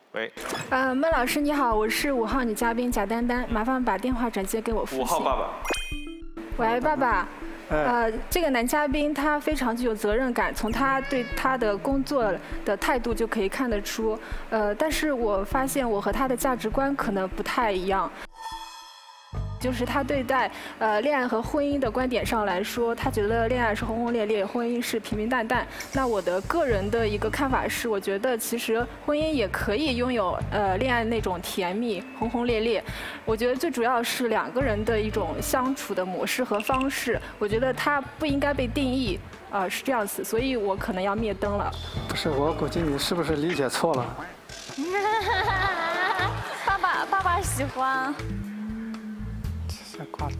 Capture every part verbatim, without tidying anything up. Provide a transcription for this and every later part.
喂。 呃，孟老师你好，我是五号女嘉宾贾丹丹，麻烦把电话转接给我父亲。 五号爸爸。 喂，爸爸。呃，这个男嘉宾他非常具有责任感，从他对他的工作的态度就可以看得出。呃，但是我发现我和他的价值观可能不太一样。就是他对待呃恋爱和婚姻的观点上来说，他觉得恋爱是轰轰烈烈，婚姻是平平淡淡。那我的个人的一个看法是，我觉得其实婚姻也可以拥有呃恋爱那种甜蜜、轰轰烈烈。我觉得最主要是两个人的一种相处的模式和方式。我觉得它不应该被定义，呃是这样子，所以我可能要灭灯了。 不是，我估计你是不是理解错了？ 爸爸，爸爸喜欢。 挂了。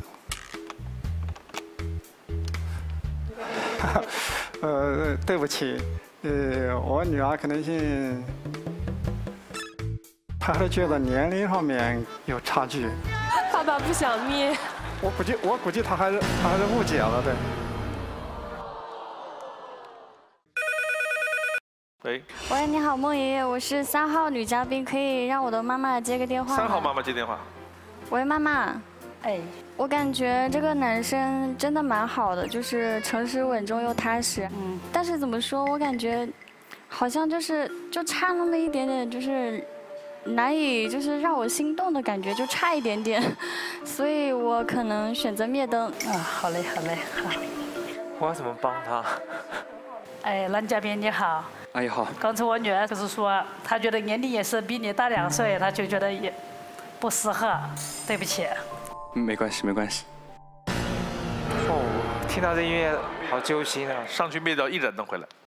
呃，对不起，呃，我女儿可能性，她还是觉得年龄上面有差距。 爸爸不想灭。 我估计，我估计她还是她还是误解了，对。 喂。 喂，你好，孟爷爷，我是三号女嘉宾，可以让我的妈妈接个电话吗？ 三号妈妈接电话。 喂，妈妈。 哎， 我感觉这个男生真的蛮好的，就是诚实稳重又踏实。嗯，但是怎么说，我感觉好像就是就差那么一点点，就是难以就是让我心动的感觉，就差一点点，所以我可能选择灭灯。 啊，好嘞，好嘞，好。 我要怎么帮他？ 哎，男嘉宾你好。 阿姨好。 刚才我女儿就是说，她觉得年龄也是比你大两岁，她就觉得也不适合，对不起。 没关系，没关系。哦，听到这音乐好揪心啊！ 上去灭掉一盏灯回来。